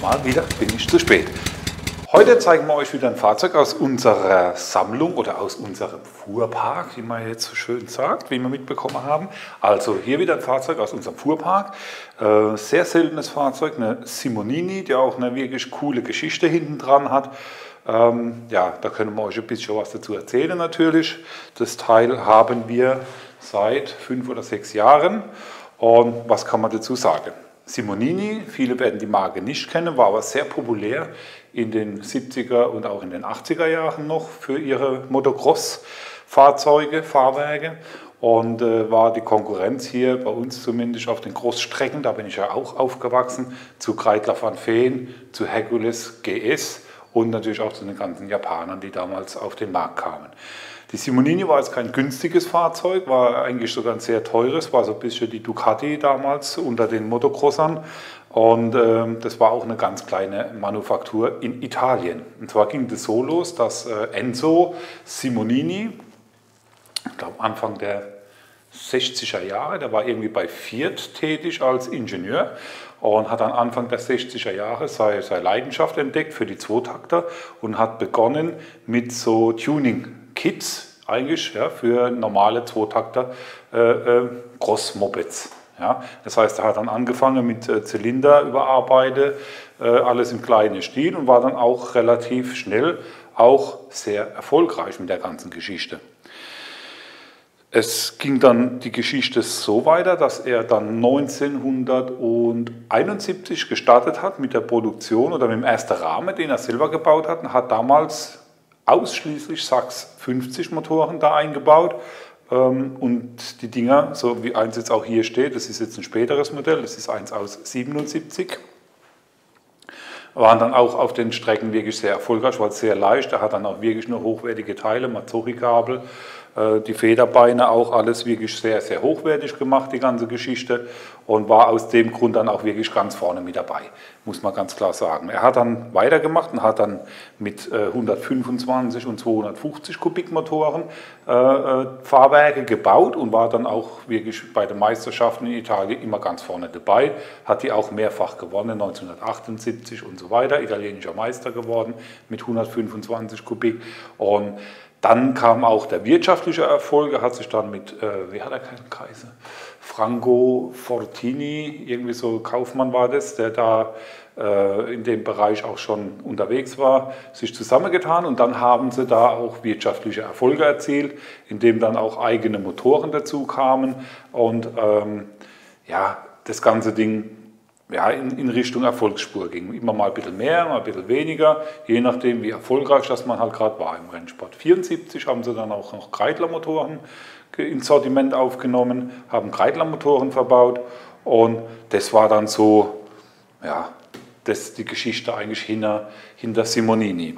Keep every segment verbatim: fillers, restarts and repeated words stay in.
Mal wieder bin ich zu spät. Heute zeigen wir euch wieder ein Fahrzeug aus unserer Sammlung oder aus unserem Fuhrpark, wie man jetzt so schön sagt, wie wir mitbekommen haben. Also hier wieder ein Fahrzeug aus unserem Fuhrpark. Äh, sehr seltenes Fahrzeug, eine Simonini, die auch eine wirklich coole Geschichte hinten dran hat. Ähm, ja, da können wir euch ein bisschen was dazu erzählen natürlich. Das Teil haben wir seit fünf oder sechs Jahren. Und was kann man dazu sagen? Simonini, viele werden die Marke nicht kennen, war aber sehr populär in den siebziger und auch in den achtziger Jahren noch für ihre Motocross-Fahrzeuge, Fahrwerke und äh, war die Konkurrenz hier bei uns zumindest auf den Großstrecken, da bin ich ja auch aufgewachsen, zu Kreidler van Veen, zu Hercules G S und natürlich auch zu den ganzen Japanern, die damals auf den Markt kamen. Die Simonini war jetzt kein günstiges Fahrzeug, war eigentlich sogar ein sehr teures, war so ein bisschen die Ducati damals unter den Motocrossern. Und ähm, das war auch eine ganz kleine Manufaktur in Italien. Und zwar ging das so los, dass äh, Enzo Simonini, ich glaube Anfang der sechziger Jahre, der war irgendwie bei Fiat tätig als Ingenieur und hat dann Anfang der sechziger Jahre seine, seine Leidenschaft entdeckt für die Zweitakter und hat begonnen mit so Tuning-Kits eigentlich ja, für normale Zweitakter äh, äh, Cross-Mopeds. Ja, das heißt, er hat dann angefangen mit äh, Zylinder überarbeitet, äh, alles im kleinen Stil und war dann auch relativ schnell auch sehr erfolgreich mit der ganzen Geschichte. Es ging dann die Geschichte so weiter, dass er dann neunzehnhunderteinundsiebzig gestartet hat mit der Produktion oder mit dem ersten Rahmen, den er selber gebaut hat, und hat damals ausschließlich Sachs fünfzig Motoren da eingebaut. Und die Dinger, so wie eins jetzt auch hier steht, das ist jetzt ein späteres Modell, das ist eins aus siebenundsiebzig, waren dann auch auf den Strecken wirklich sehr erfolgreich, war sehr leicht, er hat dann auch wirklich nur hochwertige Teile, Mazzocchi-Kabel, die Federbeine, auch alles wirklich sehr, sehr hochwertig gemacht, die ganze Geschichte, und war aus dem Grund dann auch wirklich ganz vorne mit dabei, muss man ganz klar sagen. Er hat dann weitergemacht und hat dann mit hundertfünfundzwanzig und zweihundertfünfzig Kubikmotoren äh, Fahrwerke gebaut und war dann auch wirklich bei den Meisterschaften in Italien immer ganz vorne dabei, hat die auch mehrfach gewonnen, neunzehnhundertachtundsiebzig und so weiter, italienischer Meister geworden mit hundertfünfundzwanzig Kubik. Und dann kam auch der wirtschaftliche Erfolg, er hat sich dann mit, äh, wie hat er keinen Kreise? Franco Fortini, irgendwie so Kaufmann war das, der da äh, in dem Bereich auch schon unterwegs war, sich zusammengetan und dann haben sie da auch wirtschaftliche Erfolge erzielt, indem dann auch eigene Motoren dazu kamen und ähm, ja, das ganze Ding ja, in, in Richtung Erfolgsspur ging. Immer mal ein bisschen mehr, mal ein bisschen weniger, je nachdem wie erfolgreich das man halt gerade war im Rennsport. neunzehnhundertvierundsiebzig haben sie dann auch noch Kreidler-Motoren ins Sortiment aufgenommen, haben Kreidler-Motoren verbaut und das war dann so, ja, das die Geschichte eigentlich hinter, hinter Simonini.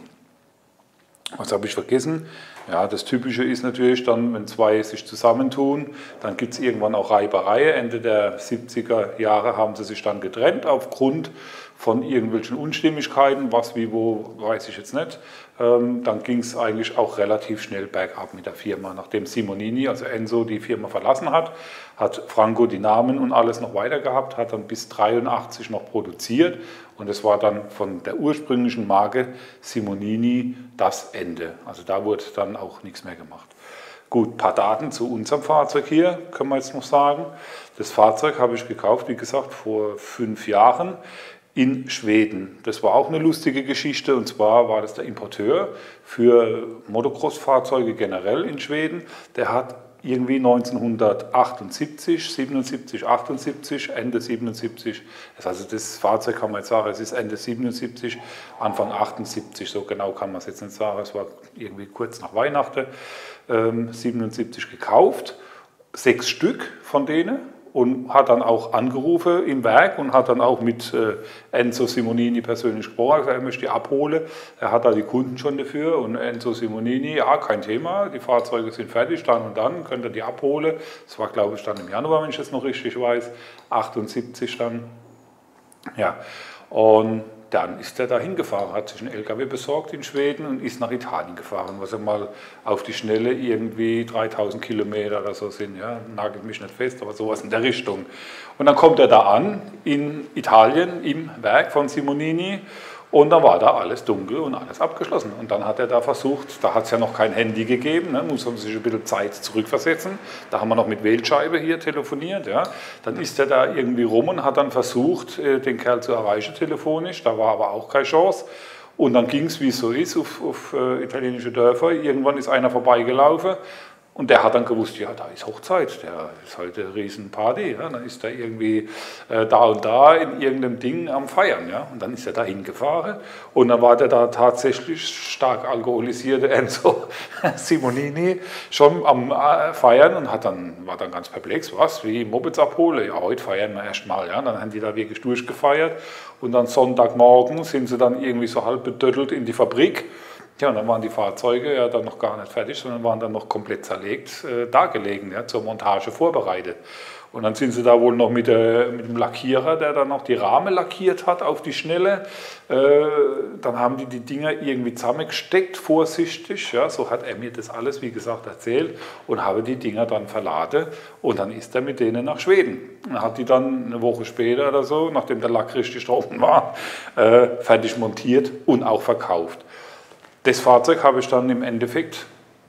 Was habe ich vergessen? Ja, das Typische ist natürlich dann, wenn zwei sich zusammentun, dann gibt es irgendwann auch Reiberei. Ende der siebziger Jahre haben sie sich dann getrennt aufgrund von irgendwelchen Unstimmigkeiten, was wie wo, weiß ich jetzt nicht. Ähm, dann ging es eigentlich auch relativ schnell bergab mit der Firma. Nachdem Simonini, also Enzo, die Firma verlassen hat, hat Franco die Namen und alles noch weiter gehabt, hat dann bis neunzehnhundertdreiundachtzig noch produziert und es war dann von der ursprünglichen Marke Simonini das Ende. Also da wurde dann auch nichts mehr gemacht. Gut, ein paar Daten zu unserem Fahrzeug hier können wir jetzt noch sagen. Das Fahrzeug habe ich gekauft, wie gesagt, vor fünf Jahren. In Schweden. Das war auch eine lustige Geschichte, und zwar war das der Importeur für Motocross-Fahrzeuge generell in Schweden. Der hat irgendwie neunzehnhundertachtundsiebzig, siebenundsiebzig, achtundsiebzig, Ende siebenundsiebzig, also das Fahrzeug kann man jetzt sagen, es ist Ende siebenundsiebzig, Anfang achtundsiebzig, so genau kann man es jetzt nicht sagen, es war irgendwie kurz nach Weihnachten, ähm, siebenundsiebzig gekauft, sechs Stück von denen. Und hat dann auch angerufen im Werk und hat dann auch mit äh, Enzo Simonini persönlich gesprochen, gesagt, er möchte die abholen. Er hat da die Kunden schon dafür und Enzo Simonini, ja, kein Thema, die Fahrzeuge sind fertig, dann und dann könnt ihr die abholen. Das war, glaube ich, dann im Januar, wenn ich das noch richtig weiß, achtundsiebzig dann. Ja, und dann ist er da hingefahren, hat sich einen L K W besorgt in Schweden und ist nach Italien gefahren, was er mal auf die Schnelle irgendwie dreitausend Kilometer oder so sind, ja, nagelt mich nicht fest, aber sowas in der Richtung. Und dann kommt er da an in Italien im Werk von Simonini. Und da war da alles dunkel und alles abgeschlossen. Und dann hat er da versucht, da hat es ja noch kein Handy gegeben, ne, muss man sich ein bisschen Zeit zurückversetzen. Da haben wir noch mit Wählscheibe hier telefoniert. Ja. Dann ist er da irgendwie rum und hat dann versucht, den Kerl zu erreichen telefonisch. Da war aber auch keine Chance. Und dann ging es, wie es so ist, auf, auf äh, italienische Dörfer. Irgendwann ist einer vorbeigelaufen. Und der hat dann gewusst, ja, da ist Hochzeit, der ist heute eine Riesenparty, ja, dann ist er irgendwie äh, da und da in irgendeinem Ding am Feiern, ja, und dann ist er da hingefahren und dann war der da tatsächlich stark alkoholisierte Enzo Simonini schon am äh, Feiern und hat dann, war dann ganz perplex, was, wie Mopeds abholen, ja, heute feiern wir erstmal, ja, dann haben die da wirklich durchgefeiert und dann Sonntagmorgen sind sie dann irgendwie so halb bedöttelt in die Fabrik. Ja, und dann waren die Fahrzeuge ja dann noch gar nicht fertig, sondern waren dann noch komplett zerlegt, äh, dagelegen, ja, zur Montage vorbereitet. Und dann sind sie da wohl noch mit, äh, mit dem Lackierer, der dann noch die Rahmen lackiert hat auf die Schnelle. Äh, dann haben die die Dinger irgendwie zusammengesteckt, vorsichtig. Ja, so hat er mir das alles, wie gesagt, erzählt und habe die Dinger dann verladen. Und dann ist er mit denen nach Schweden. Und hat die dann eine Woche später oder so, nachdem der Lack richtig trocken war, äh, fertig montiert und auch verkauft. Das Fahrzeug habe ich dann im Endeffekt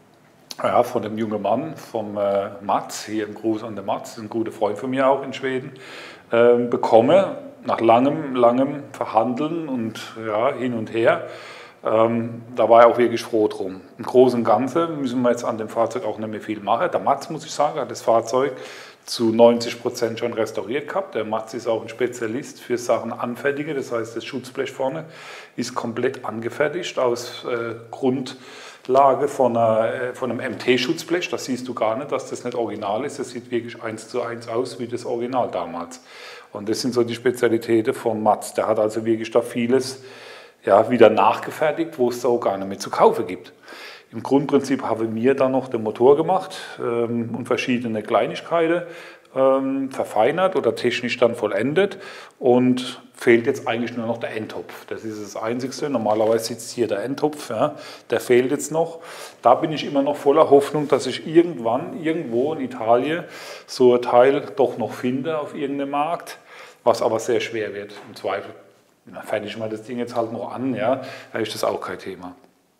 ja, von dem jungen Mann, vom äh, Mats, hier ein Gruß an den Mats, ein guter Freund von mir auch in Schweden, äh, bekommen, nach langem, langem Verhandeln und ja, hin und her. Ähm, da war er auch wirklich froh drum. Im Großen und Ganzen müssen wir jetzt an dem Fahrzeug auch nicht mehr viel machen. Der Mats, muss ich sagen, hat das Fahrzeug zu neunzig Prozent schon restauriert gehabt. Der Mats ist auch ein Spezialist für Sachen anfertigen, das heißt, das Schutzblech vorne ist komplett angefertigt aus äh, Grundlage von, einer, äh, von einem M T-Schutzblech. Das siehst du gar nicht, dass das nicht original ist. Das sieht wirklich eins zu eins aus wie das Original damals. Und das sind so die Spezialitäten von Mats. Der hat also wirklich da vieles ja, wieder nachgefertigt, wo es so gar nicht mehr zu kaufen gibt. Im Grundprinzip haben wir dann noch den Motor gemacht ähm, und verschiedene Kleinigkeiten ähm, verfeinert oder technisch dann vollendet und fehlt jetzt eigentlich nur noch der Endtopf. Das ist das Einzige. Normalerweise sitzt hier der Endtopf, ja, der fehlt jetzt noch. Da bin ich immer noch voller Hoffnung, dass ich irgendwann irgendwo in Italien so ein Teil doch noch finde auf irgendeinem Markt, was aber sehr schwer wird. Im Zweifel fertig mal das Ding jetzt halt noch an, ja, da ist das auch kein Thema.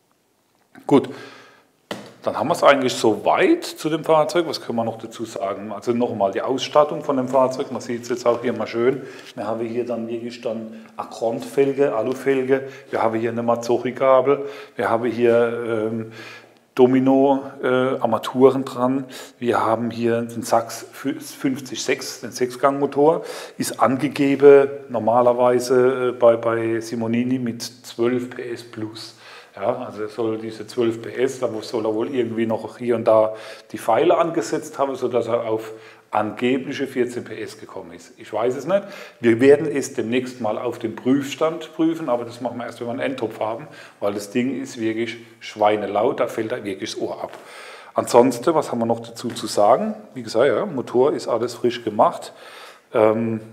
Gut, dann haben wir es eigentlich soweit zu dem Fahrzeug. Was können wir noch dazu sagen? Also nochmal die Ausstattung von dem Fahrzeug. Man sieht es jetzt auch hier mal schön. Wir haben hier dann wirklich dann Acron-Felge, Alufelge. Wir haben hier eine Mazzocchi-Gabel. Wir haben hier ähm, Domino-Armaturen äh, dran. Wir haben hier den Sachs fünfzig sechs, den Sechsgangmotor. Ist angegeben normalerweise äh, bei, bei Simonini mit zwölf P S plus. Ja, also soll diese zwölf P S, da soll er wohl irgendwie noch hier und da die Pfeile angesetzt haben, sodass er auf angebliche vierzehn P S gekommen ist. Ich weiß es nicht. Wir werden es demnächst mal auf dem Prüfstand prüfen, aber das machen wir erst, wenn wir einen Endtopf haben, weil das Ding ist wirklich schweinelaut, da fällt da wirklich das Ohr ab. Ansonsten, was haben wir noch dazu zu sagen? Wie gesagt, ja, Motor ist alles frisch gemacht. Ähm,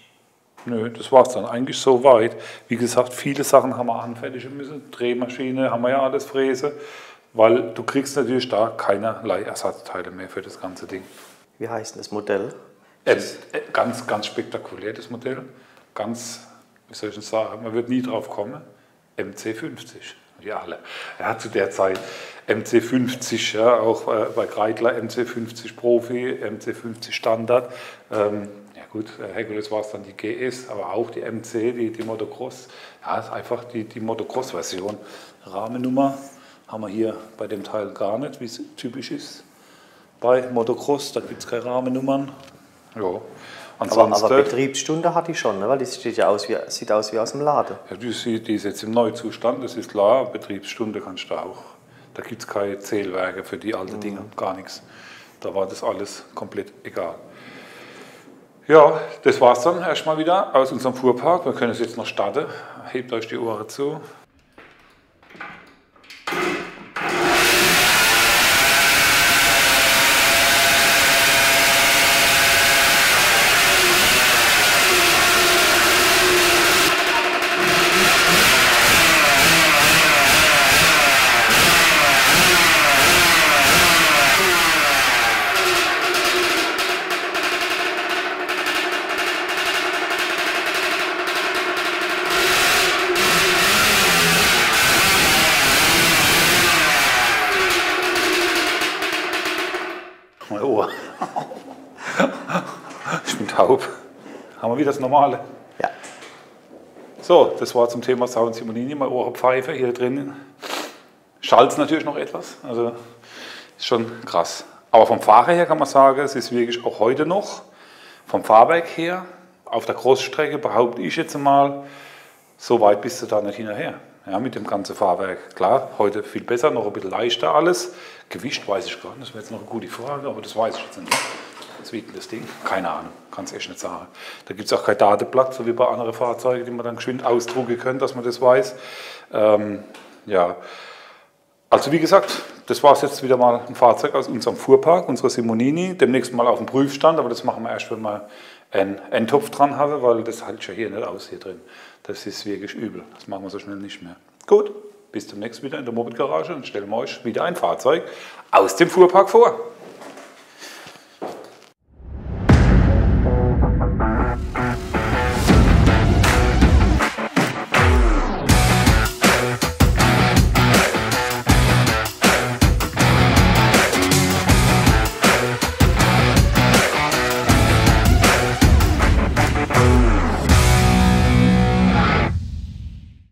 Nö, das war es dann eigentlich soweit. Wie gesagt, viele Sachen haben wir anfertigen müssen. Drehmaschine haben wir ja alles fräse, weil du kriegst natürlich da keinerlei Ersatzteile mehr für das ganze Ding. Wie heißt das Modell? Äh, ganz, ganz spektakulär das Modell. Ganz, wie soll ich denn sagen, man wird nie drauf kommen. M C fünfzig, wie alle. Ja, zu der Zeit M C fünfzig, ja, auch äh, bei Kreidler M C fünfzig Profi, M C fünfzig Standard. Ähm, Gut, Hercules war es dann die G S, aber auch die M C, die, die Motocross. Ja, ist einfach die, die Motocross-Version. Rahmennummer haben wir hier bei dem Teil gar nicht, wie es typisch ist. Bei Motocross, da gibt es keine Rahmennummern. Ja. Aber, aber Betriebsstunde hat die schon, ne? Weil die sieht ja aus wie, sieht aus wie aus dem Laden. Ja, die, die ist jetzt im Neuzustand, das ist klar. Betriebsstunde kannst du auch. Da gibt es keine Zählwerke für die alten mhm. Dinge, gar nichts. Da war das alles komplett egal. Ja, das war es dann erstmal wieder aus unserem Fuhrpark. Wir können es jetzt noch starten. Hebt euch die Ohren zu. mein Ohr. Ich bin taub. Haben wir wieder das Normale? Ja. So, das war zum Thema Sound Simonini, mein Ohrenpfeife hier drin. Schallt natürlich noch etwas, also ist schon krass. Aber vom Fahrer her kann man sagen, es ist wirklich auch heute noch, vom Fahrwerk her, auf der Großstrecke behaupte ich jetzt mal, so weit bist du da nicht hinterher. Ja, mit dem ganzen Fahrwerk. Klar, heute viel besser, noch ein bisschen leichter alles. Gewicht weiß ich gar nicht, das wäre jetzt noch eine gute Frage, aber das weiß ich jetzt nicht. Was wiegt das Ding? Keine Ahnung, kann es echt nicht sagen. Da gibt es auch kein Dateblatt, so wie bei anderen Fahrzeugen, die man dann geschwind ausdrucken können, dass man das weiß. Ähm, ja, also wie gesagt, das war es jetzt wieder mal ein Fahrzeug aus unserem Fuhrpark, unserer Simonini. Demnächst mal auf dem Prüfstand, aber das machen wir erst, wenn wir einen Endtopf dran haben, weil das hält ja hier nicht aus hier drin. Das ist wirklich übel, das machen wir so schnell nicht mehr. Gut, bis zum nächsten wieder in der Moped Garage und stellen wir euch wieder ein Fahrzeug aus dem Fuhrpark vor.